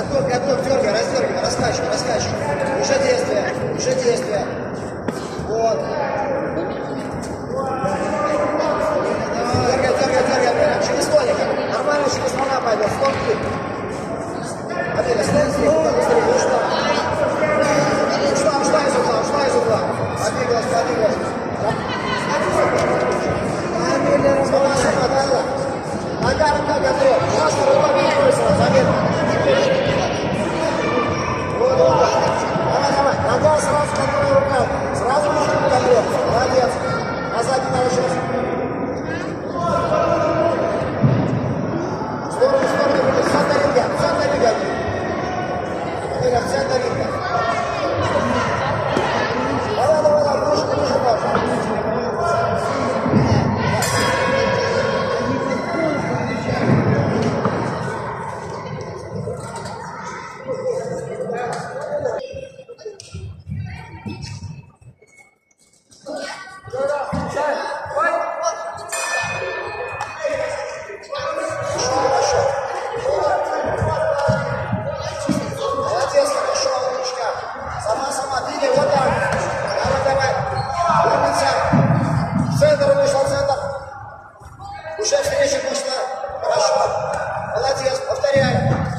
Готовь, готовь, дергай, раздергивай, раскачивай, раскачивай. Уже действие, уже действие. Вот. Дергай, дергай, дергай, дергай. Через столика. Нормально через слона пойдет. Слон клип. Смотри, слон клип. Быстрее, ушла. Ушла из угла, ушла из угла. Подвигалась, подвигалась. Сама, сама, да. Нога, рука готова. Просто рука готовится, заметно. Вот, вот. Давай, давай. Нога сразу, которая рука. Сразу можно контроль. Молодец. Назад не надо сейчас. В сторону, в сторону. В центр ринга. В центр ринга. В центр ринга. Давай, давай, давай. Дружи, дружи, можно. Уже встреча пошла. Хорошо. Молодец. Повторяй.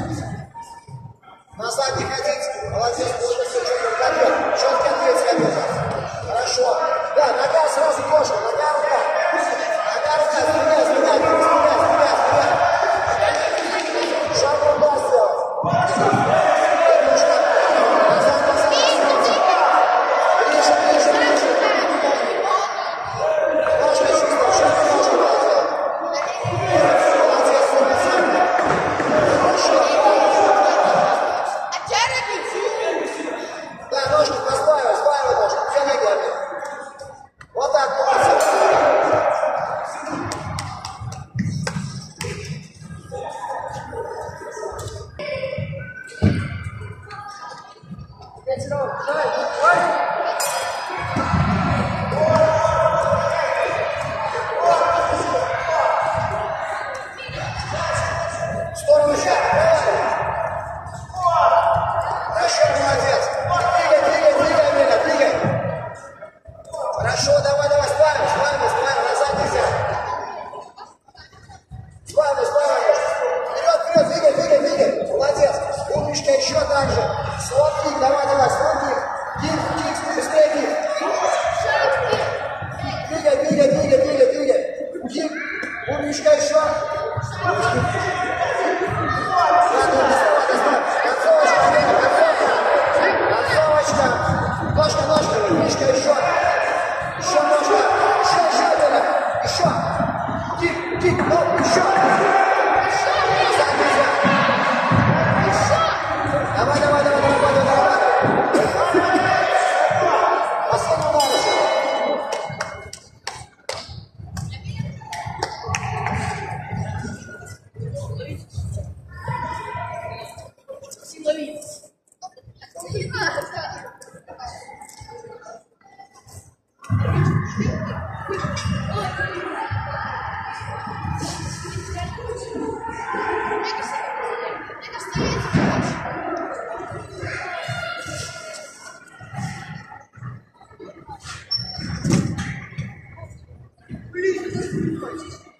Назад не ходить. Молодец. Вот все четко ответ. Четкий ответ готов. Хорошо. Да, нога сразу кожа. Нога, рука. Нога, рука. Сбегай, сбегай, сбегай, сбегай, сбегай. Шаг рука сделать. Назад, назад, назад. Ближе, ближе, ближе. Ножка чувствуй, шаг ножка надо делать. Да, ножки поставил, сбавил ножки, все ноги опять. Вот так, молодцы. В сторону сейчас. Хорошо, молодец. Двигай, двигай, двигай, Миля, двигай. Хорошо, давай, давай, сбавим, сбавим, сбавим, назад нельзя. Сбавим, сбавим. Вперед, вперед, двигай, двигай, двигай. Молодец. Умничка, еще так же. Слон кик, давай, давай, слон кик. Кик, кик, быстрее кик. Двигай, двигай, двигай, двигай, двигай. Кик. Умничка, еще. Ножка, ножка, ножка, еще. Еще ножка. Еще, Беля. Еще. Кик, кик, ну, еще. Назад нельзя. Давай, давай, давай, давай, давай, давай. Последний удар еще. Блин,